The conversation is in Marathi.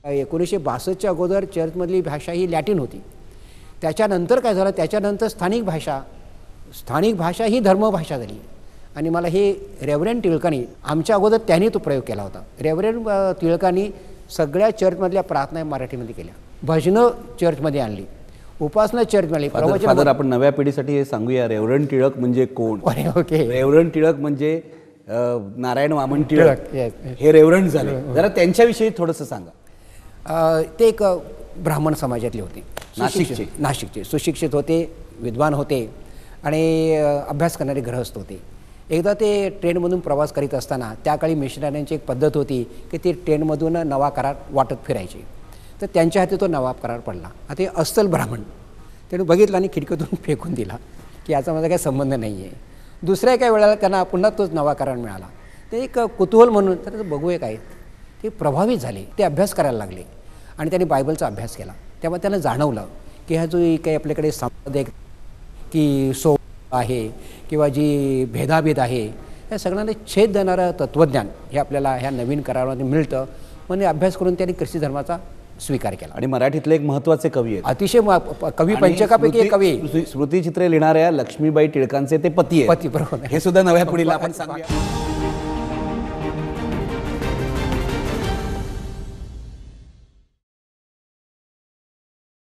1962च्या अगोदर चर्चमधली भाषा ही लॅटिन होती. त्याच्यानंतर काय झालं, त्याच्यानंतर स्थानिक भाषा ही धर्मभाषा झाली. आणि मला हे रेव्हरंड टिळकांनी, आमच्या अगोदर त्यांनी तो प्रयोग केला होता. रेव्हरंड टिळकांनी सगळ्या चर्चमधल्या प्रार्थना मराठीमध्ये केल्या, भजनं चर्चमध्ये आणली, उपासना चर्चमध्ये. फादर, आपण नव्या पिढीसाठी हे सांगूया, रेव्हरंड टिळक म्हणजे कोण? ओके, रेव्हरंड टिळक म्हणजे नारायण वामन टिळक, हे रेव्हरंड झाले. जरा त्यांच्याविषयी थोडंसं सांगा. ते एक ब्राह्मण समाजातले होते, नाशिकचे सुशिक्षित होते, विद्वान होते आणि अभ्यास करणारे गृहस्थ होते. एकदा ते ट्रेनमधून प्रवास करीत असताना, त्या काळी मिशनऱ्यांची एक पद्धत होती की ते ट्रेनमधून नवा करार वाटत फिरायचे. तर त्यांच्या हाती तो नवा करार पडला. आता हे अस्सल ब्राह्मण, त्याने बघितलं आणि खिडकीतून फेकून दिला की याचा माझा काही संबंध नाही आहे. दुसऱ्या एका वेळेला त्यांना पुन्हा तोच नवा करार मिळाला. ते एक कुतूहल म्हणून तर बघूया काय, ते प्रभावित झाले, ते अभ्यास करायला लागले आणि त्यांनी बायबलचा अभ्यास केला. तेव्हा त्यांना जाणवलं की हा जो काही आपल्याकडे संवाद की आहे किंवा जी भेदाभेद आहे, या सगळ्यांना छेद देणारं तत्त्वज्ञान हे आपल्याला ह्या नवीन करारामध्ये मिळतं. म्हणजे अभ्यास करून त्यांनी ख्रिस्ती धर्माचा स्वीकार केला. आणि मराठीतले एक महत्त्वाचे कवी आहेत, अतिशय कवी पंचकापैकी एक कवी, स्मृतिचित्रे लिहिणाऱ्या लक्ष्मीबाई टिळकांचे ते पती आहेत. बरोबर, हे सुद्धा नव्या पिढीला आपण सांगूया.